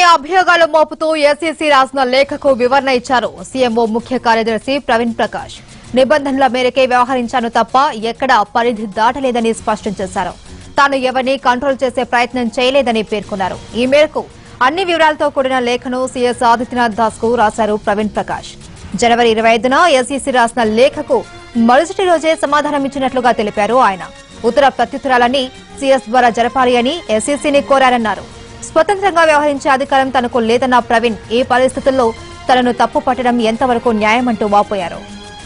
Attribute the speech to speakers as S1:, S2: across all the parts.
S1: అభియోగాలు మోపుతూ ఎస్ఈసీ రాసిన లేఖకు వివరణ ఇచ్చారు సీఎంఓ ముఖ్య కార్యదర్శి ప్రవీణ్ ప్రకాష్. నిబంధనల మేరకే వ్యవహరించాను తప్ప ఎక్కడా పరిధి దాటలేదని స్పష్టం చేశారు. తాను ఎవరిని కంట్రోల్ చేసే ప్రయత్నం చేయలేదని పేర్కొన్నారు. ఈ మేరకు అన్ని వివరాలతో కూడిన లేఖను సీఎస్ ఆదిత్యనాథ్ దాస్ కు రాశారు ప్రవీణ్ ప్రకాష్. జనవరి 25న ఎస్ఈసీ రాసిన లేఖకు మరుసటి రోజే సమాధానం ఇచ్చినట్లుగా తెలిపారు ఆయన. ఉత్తర ప్రత్యుత్తరాలన్నీ సీఎస్ ద్వారా జరపాలి అని ఎస్ఈసీని కోరారన్నారు. స్వతంత్రంగా వ్యవహరించే అధికారం తనకు లేదన్న ప్రవీణ్ ఈ పరిస్థితుల్లో తనను తప్పు పట్టడం ఎంతవరకు న్యాయమంటూ వాపోయారు.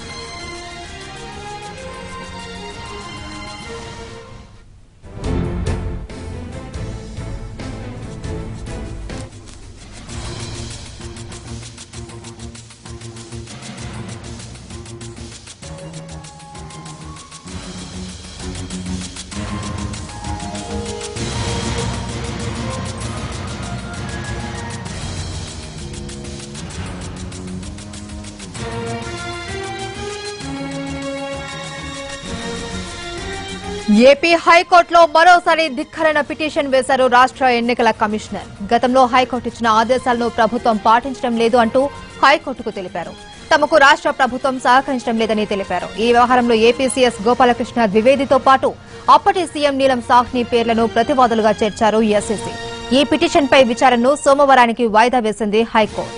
S1: ఏపీ హైకోర్టులో మరోసారి ధిక్కరణ పిటిషన్ వేశారు రాష్ట్ర ఎన్నికల కమిషనర్. గతంలో హైకోర్టు ఇచ్చిన ఆదేశాలను ప్రభుత్వం పాటించడం లేదు అంటూ హైకోర్టుకు తెలిపారు. తమకు రాష్ట్ర ప్రభుత్వం సహకరించడం లేదని తెలిపారు. ఈ వ్యవహారంలో ఏపీ సీఎస్ గోపాలకృష్ణ ద్వివేదితో పాటు అప్పటి సీఎం నీలం సాహ్ని పేర్లను ప్రతివాదులుగా చేర్చారు ఎస్ఈసీ. ఈ పిటిషన్పై విచారణను సోమవారానికి వాయిదా వేసింది హైకోర్టు.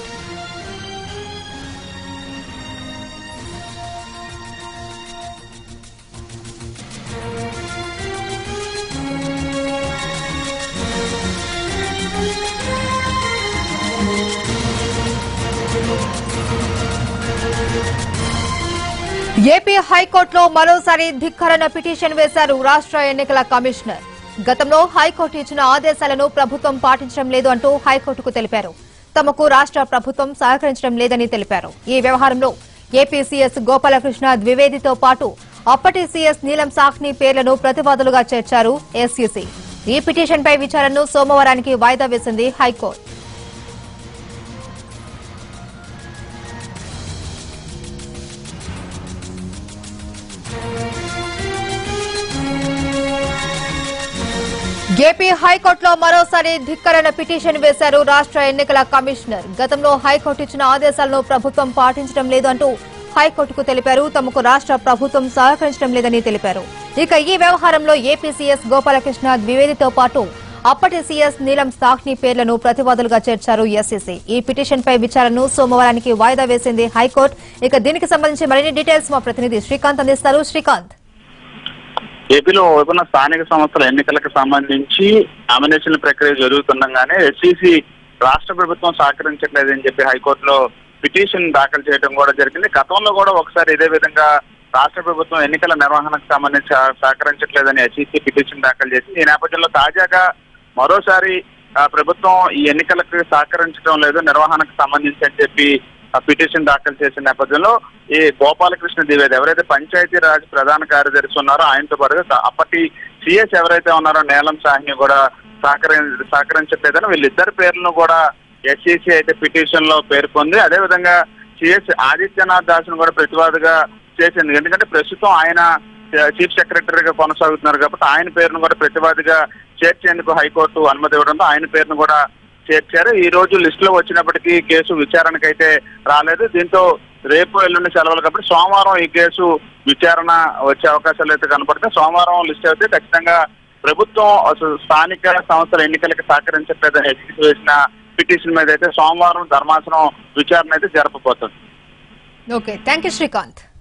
S1: ఏపీ హైకోర్టులో మరోసారి ధిక్కరణ పిటిషన్ వేశారు రాష్ట్ర ఎన్నికల కమిషనర్. గతంలో హైకోర్టు ఇచ్చిన ఆదేశాలను ప్రభుత్వం పాటించడం లేదు అంటూ హైకోర్టుకు తెలిపారు. తమకు రాష్ట్ర ప్రభుత్వం సహకరించడం లేదని తెలిపారు. ఈ వ్యవహారంలో ఏపీ సీఎస్ గోపాలకృష్ణ ద్వివేదితో పాటు అప్పటి సీఎస్ నీలం సాహ్ని పేర్లను ప్రతివాదులుగా చేర్చారు ఎస్ఈసీ. ఈ పిటిషన్పై విచారణను సోమవారానికి వాయిదా వేసింది హైకోర్టు. ఏపీ హైకోర్టులో మరోసారి ధిక్కరణ పిటిషన్ వేశారు రాష్ట్ర ఎన్నికల కమిషనర్. గతంలో హైకోర్టు ఇచ్చిన ఆదేశాలను ప్రభుత్వం పాటించడం లేదు అంటూ హైకోర్టుకు తెలిపారు. తమకు రాష్ట్ర ప్రభుత్వం సహకరించడం లేదని తెలిపారు. ఇక ఈ వ్యవహారంలో ఏపీ సీఎస్ గోపాలకృష్ణ ద్వివేదితో పాటు అప్పటి సీఎస్ నీలం సాహ్ని పేర్లను ప్రతివాదులుగా చేర్చారు ఎస్ఈసీ. ఈ పిటిషన్పై విచారణను సోమవారానికి వాయిదా వేసింది హైకోర్టు. ఇక దీనికి సంబంధించి మరిన్ని డీటెయిల్స్ మా ప్రతినిధి శ్రీకాంత్ అందిస్తారు. శ్రీకాంత్,
S2: ఏపీలో ఉన్న స్థానిక సంస్థల ఎన్నికలకు సంబంధించి నామినేషన్ ప్రక్రియ జరుగుతుండగానే ఎస్ఈసీ రాష్ట్ర ప్రభుత్వం సహకరించట్లేదని చెప్పి హైకోర్టులో పిటిషన్ దాఖలు చేయడం కూడా జరిగింది. గతంలో కూడా ఒకసారి ఇదే విధంగా రాష్ట్ర ప్రభుత్వం ఎన్నికల నిర్వహణకు సంబంధించి సహకరించట్లేదని ఎస్ఈసీ పిటిషన్ దాఖలు చేసింది. ఈ నేపథ్యంలో తాజాగా మరోసారి ప్రభుత్వం ఈ ఎన్నికలకు సహకరించడం లేదు నిర్వహణకు సంబంధించి అని చెప్పి పిటిషన్ దాఖలు చేసిన నేపథ్యంలో ఈ గోపాలకృష్ణ ద్వివేది ఎవరైతే పంచాయతీరాజ్ ప్రధాన కార్యదర్శి ఉన్నారో ఆయనతో పాటుగా అప్పటి సీఎస్ ఎవరైతే ఉన్నారో నీలం సాహ్ని కూడా సహకరించట్లేదని వీళ్ళిద్దరి పేర్లను కూడా ఎస్ఈసీ అయితే పిటిషన్ లో పేర్కొంది. అదేవిధంగా సీఎస్ ఆదిత్యనాథ్ దాస్ ను కూడా ప్రతివాదిగా చేసింది. ఎందుకంటే ప్రస్తుతం ఆయన చీఫ్ సెక్రటరీగా కొనసాగుతున్నారు కాబట్టి ఆయన పేరును కూడా ప్రతివాదిగా చేర్చేందుకు హైకోర్టు అనుమతి ఇవ్వడంతో ఆయన పేరును కూడా చేర్చారు. ఈ రోజు లిస్ట్ లో వచ్చినప్పటికీ కేసు విచారణకైతే రాలేదు. దీంతో రేపు ఎల్లుండి సెలవులు కాబట్టి సోమవారం ఈ కేసు విచారణ వచ్చే అవకాశాలు అయితే కనపడతాయి. సోమవారం లిస్ట్ అయితే ఖచ్చితంగా ప్రభుత్వం స్థానిక సంస్థల ఎన్నికలకు సహకరించట్లేదని ఎస్ఈసీ వేసిన పిటిషన్ మీద అయితే సోమవారం ధర్మాసనం విచారణ అయితే జరపబోతుంది.
S1: Okay, thank you Srikanth.